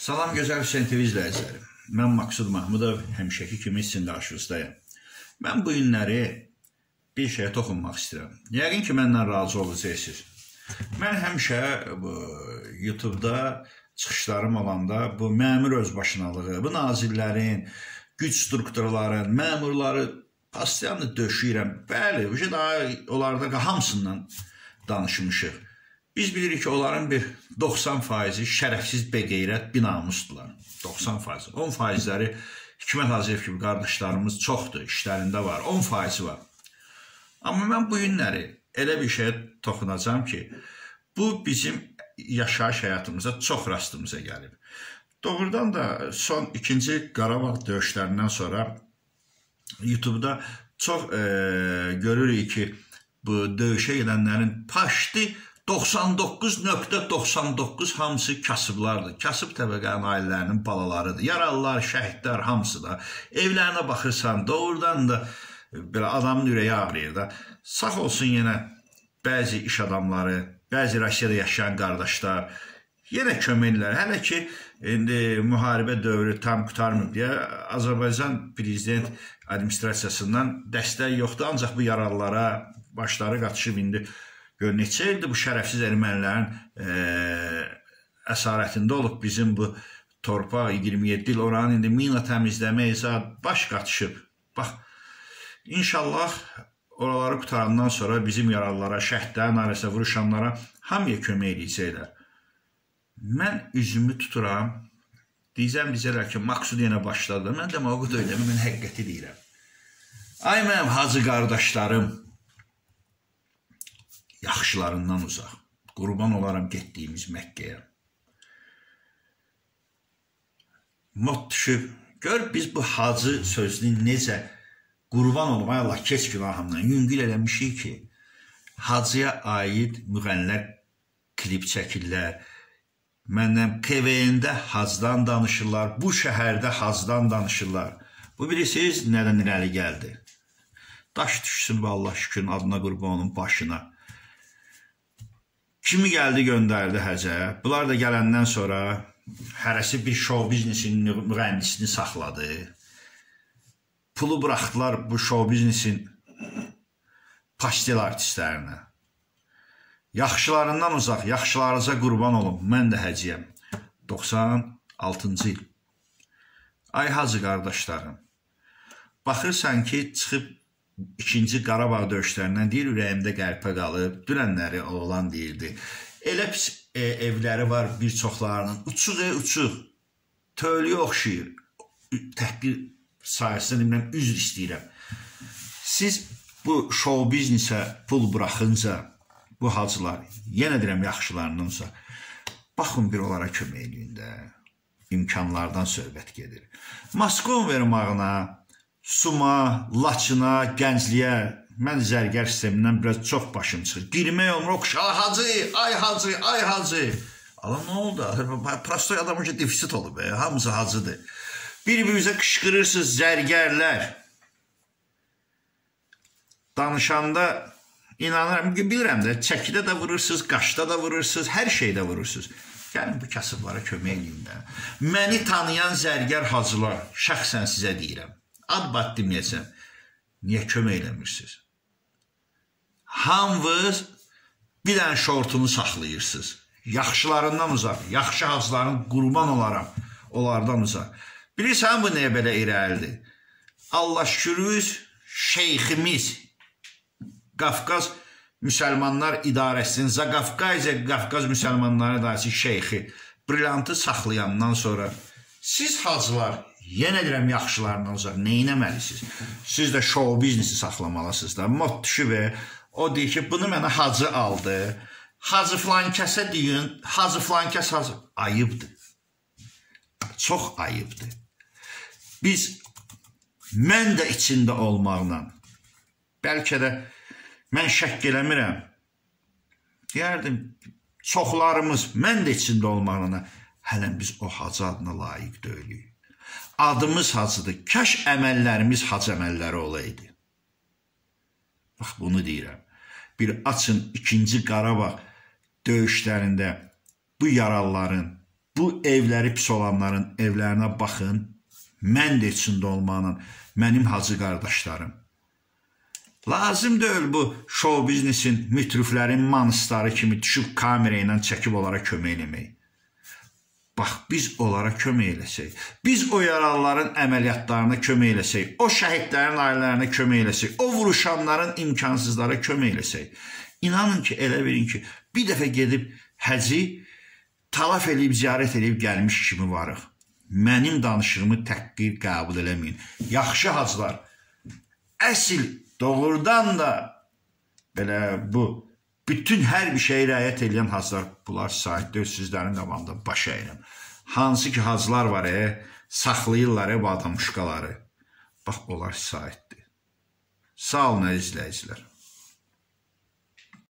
Salam gözəl Hüseyn TV izləyiciləri. Mən Maksud Mahmudov, həmişəki kimi sizin qarşınızdayım. Mən bu günləri bir şeyə toxunmaq istəyirəm. Yəqin ki, məndən razı olacaqsınız. Mən həmişə YouTube'da çıxışlarım olanda bu məmur özbaşınalığı, bu nazirlərin, güc strukturların, məmurları pastiyanı döşəyirəm. Bəli, onlarda hamısından danışmışıq. Biz bilirik ki, onların bir 90% şərəfsiz beqeyrət binamusdular. 90%. 10%ləri Hikmət Hacıyev kimi qardaşlarımız çoxdur, işlərində var. 10% var. Amma mən bu günləri elə bir şeyə toxunacağım ki, bu bizim yaşayış həyatımıza çox rastımıza gəlib. Doğrudan da son 2-ci Qarabağ döyüşlərindən sonra YouTube'da çox görürük ki, bu döyüşə gedənlərin paşti 99.99 hamısı kasıblardır. Kasıb təbəqənin ailələrinin balalarıdır. Yaralılar, şəhidlər hamısı da. Evlərinə baxırsan, doğrudan da belə adamın ürəyi ağrıyır da. Sağ olsun yenə bəzi iş adamları, bəzi Rusiyada yaşayan qardaşlar yenə köməklər. Hələ ki, indi müharibə dövrü tam qutarmır deyə Azərbaycan prezident administrasiyasından dəstək yoxdur. Ancaq bu yaralılara başları qatışıb indi neçə ildir bu şərəfsiz ermənilərin əsarətində olub bizim bu torpaq 27 il oranın indi mina təmizləmək baş qatışıb. Bax, inşallah oraları qutarandan sonra bizim yaralılara, şəhidlərin arasında vuruşanlara hamıya kömək edəcəklər. Mən üzümü tuturam, deyəcəklər ki, Maksud yenə başladı. Mən demagoq deyiləm, mən həqiqəti deyirəm. Ay mənim hacı qardaşlarım, yaxşılarından uzaq, qurban olaram getdiyimiz Məkkəyə. Mod düşüb, gör biz bu hacı sözünü necə qurban olum, ay Allah, keç günahımdan, yüngül eləmişik ki, hacıya aid müğənlər klip çəkirlər, məndən PVN-də hacdan danışırlar, bu şəhərdə hacdan danışırlar. Bu bilirsiniz, nədən irəli gəldi? Daş düşsün və Allah şükürün adına qurban olun başına. Kimi gəldi, göndərdi həcə. Bunlar da gələndən sonra hərəsi bir şov biznesinin mühəndisini saxladı. Pulu buraxdılar bu şov biznesin pastel artistlərinə. Yaxşılarından uzaq, yaxşılarınıza qurban olun. Mən də həciyəm. 96-cı il. Ay hacı qardaşlarım, baxırsan ki, çıxıb 2-ci Qarabağ döyüşlərindən deyir, ürəyimdə qəlpə qalıb, dünənləri oğlan deyirdi. Elə pis evləri var bir çoxlarının, uçuq, tövlüyə oxşayır. Təhqir sayəsində üzr istəyirəm. Siz bu şov biznesə pul buraxınca, bu hacılar, yenə deyirəm yaxşılarından uzaq, baxın bir onlara kömək eləyin də, imkanlardan söhbət gedir. Maskon verim ağına, Suma, Laçına, Gəncliyə, mən zərgər sistemindən biraz çox başım çıxır. Girmək olmur, oxşalı hacı, ay hacı, ay hacı. Allah, nə oldu? Prostoy adamın ki, defisit olub, hamısı hacıdır. Bir-birinizə qışqırırsınız zərgərlər. Danışanda, inanıram, bilirəm də, çəkidə də vurursunuz, qaşda da vurursunuz, hər şeydə vurursunuz. Gəlin bu kasıblara kömək edin də. Məni tanıyan zərgər hacılar, şəxsən sizə deyirəm. Ad-bad deməyəcəm, niyə kömək eləmirsiniz? Hamınız bir dənə şortunu saxlayırsınız. Yaxşılarından uzaq, yaxşı hacıların qurban olaram, onlardan uzaq. Bilirsən bu nəyə belə irəlidir? Allah şükürüz, şeyximiz, Qafqaz Müsəlmanlar İdarəsinin, Qafqaz Müsəlmanları İdarəsi şeyxi, brilyantı saxlayandan sonra siz hacılar, yenə deyirəm yaxşılarından uzaq, nə eləməlisiniz? Siz də şov biznesi saxlamalısınız da. Mod düşüb, o deyir ki, bunu mənə hacı aldı. Hacı filan kəsə deyin, hacı filan kəs hacı. Ayıbdır. Çox ayıbdır. Mən də içində olmaqla, bəlkə də mən şəkk eləmirəm. Deyərdim, çoxlarımız, mən də içində olmaqla, hələn biz o hacı adına layiq deyilik. Adımız hacıdır. Kəş əməllərimiz hac əməlləri olaydı. Bax, bunu deyirəm. Bir açın 2-ci Qarabağ döyüşlərində bu yaralıların bu evləri pis olanların evlərinə baxın. Mən də içində olmanın, mənim hacı qardaşlarım. Lazım deyil bu show biznesin, mütriflərin manıstarı kimi düşüb kamera ilə çəkib onlara kömək eləmək. Bax, biz onlara kömək eləsək, biz o yaralıların əməliyyatlarına kömək eləsək, o şəhidlərin ailələrinə kömək eləsək, o vuruşanların imkansızlara kömək eləsək, inanın ki, elə bilin ki, bir dəfə gedib həci talaf eləyib, ziyarət eləyib gəlmiş kimi varıq. Mənim danışığımı təhqir qəbul eləməyin. Yaxşı hacılar, əsl doğrudan da belə bu bütün hər bir şeyə riayət edən hacılar, bunlar sahibdir, sizlərin qabağında baş əyirəm. Hansı ki hacılar var, saxlayırlar bu adamuşqaları. Bax, onlar sahibdir. Sağ olun, əzizləyicilər.